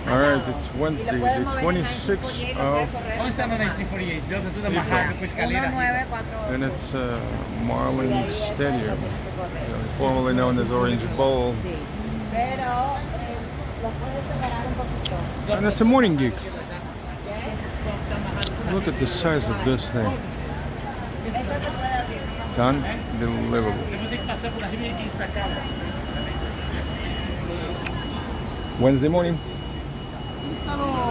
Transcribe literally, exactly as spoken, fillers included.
All right, it's Wednesday, the twenty-sixth of and it's uh, Marlins Stadium, formerly known as Orange Bowl. And it's a morning gig. Look at the size of this thing. It's unbelievable. Wednesday morning.